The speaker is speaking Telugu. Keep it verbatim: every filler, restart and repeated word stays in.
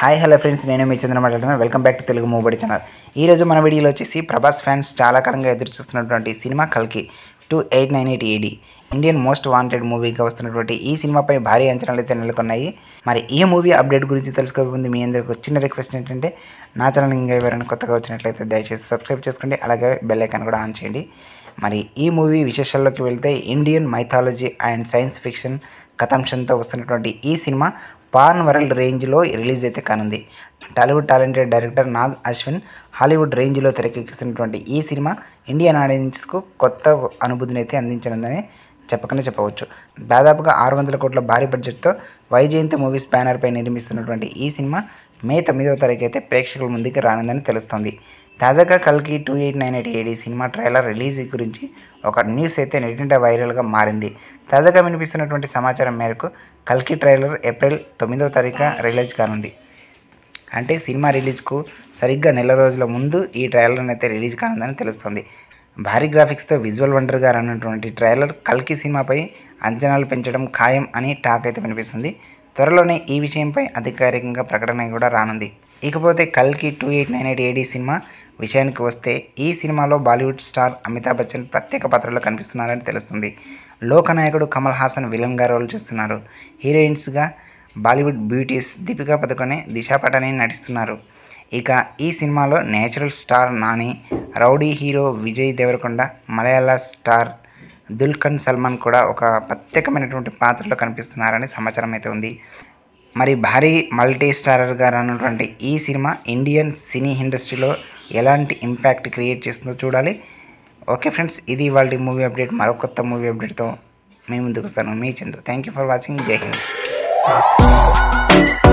హాయ్ హలో ఫ్రెండ్స్, నేను మీ చంద్ర మాట్లాడుతున్నాను. Welcome back to Telugu movie channel. ఈరోజు మన వీడియోలో వచ్చేసి ప్రభాస్ ఫ్యాన్స్ చాలా కాలంగా ఎదురు చూస్తున్నటువంటి సినిమా కల్కి two eight nine eight AD Indian most wanted మూవీగా వస్తున్నటువంటి ఈ సినిమాపై భారీ అంచనాలు అయితే నెలకొన్నాయి. మరి ఈ మూవీ అప్డేట్ గురించి తెలుసుకోకముందు మీ అందరికి చిన్న రిక్వెస్ట్ ఏంటంటే, నా ఛానల్ ఇంకా ఎవరైనా కొత్తగా వచ్చినట్లయితే దయచేసి సబ్స్క్రైబ్ చేసుకోండి, అలాగే బెల్ ఐకాన్ కూడా ఆన్ చేయండి. మరి ఈ మూవీ విశేషాల్లోకి వెళ్తే, Indian mythology and science fiction కథాంశంతో వస్తున్నటువంటి ఈ సినిమా పాన్ వరల్డ్ రేంజ్లో రిలీజ్ అయితే కానుంది. Tollywood talented director Nag Ashwin Hollywood రేంజ్లో తెరకెక్కిస్తున్నటువంటి ఈ సినిమా ఇండియన్ ఆడియన్స్కు కొత్త అనుభూతిని అయితే అందించనుందని చెప్పకనే చెప్పవచ్చు. దాదాపుగా ఆరు వందల కోట్ల భారీ బడ్జెట్తో వైజయంతి మూవీస్ బ్యానర్పై నిర్మిస్తున్నటువంటి ఈ సినిమా మే తొమ్మిదవ తారీఖు అయితే ప్రేక్షకుల ముందుకు రానుందని తెలుస్తోంది. తాజాగా కల్కి two eight nine eight AD cinema trailer release గురించి ఒక న్యూస్ అయితే నెట్టింట వైరల్గా మారింది. తాజాగా వినిపిస్తున్నటువంటి సమాచారం మేరకు కల్కి ట్రైలర్ ఏప్రిల్ తొమ్మిదవ తారీఖు రిలీజ్ కానుంది. అంటే సినిమా రిలీజ్కు సరిగ్గా నెల రోజుల ముందు ఈ ట్రైలర్ అయితే రిలీజ్ కానుందని తెలుస్తుంది. భారీ గ్రాఫిక్స్తో విజువల్ వండర్గా రానున్నటువంటి ట్రైలర్ కల్కి సినిమాపై అంచనాలు పెంచడం ఖాయం అని టాక్ అయితే వినిపిస్తుంది. త్వరలోనే ఈ విషయంపై అధికారికంగా ప్రకటన కూడా రానుంది. ఇకపోతే కల్కి two eight nine eight AD cinema విషయానికి వస్తే, ఈ సినిమాలో బాలీవుడ్ స్టార్ అమితాబ్ బచ్చన్ ప్రత్యేక పాత్రలో కనిపిస్తున్నారని తెలుస్తుంది. లోకనాయకుడు కమల్ హాసన్ విలన్గా రోల్ చేస్తున్నారు. హీరోయిన్స్గా బాలీవుడ్ బ్యూటీస్ దీపికా పదుకొనే, దిశా పటాని నటిస్తున్నారు. ఇక ఈ సినిమాలో natural star Nani, rowdy hero Vijay Deverakonda, Malayala star Dulquer Salmaan కూడా ఒక ప్రత్యేకమైనటువంటి పాత్రలో కనిపిస్తున్నారని సమాచారం అయితే ఉంది. మరి భారీ మల్టీ స్టారర్గా రానున్నటువంటి ఈ సినిమా ఇండియన్ సినీ ఇండస్ట్రీలో ఎలాంటి ఇంపాక్ట్ క్రియేట్ చేస్తుందో చూడాలి. ఓకే ఫ్రెండ్స్, ఇది ఇవాళ మూవీ అప్డేట్. మరో కొత్త మూవీ అప్డేట్తో మీ ముందుకు వస్తాను. మీ Chandu. Thank you for watching. Jai Hind.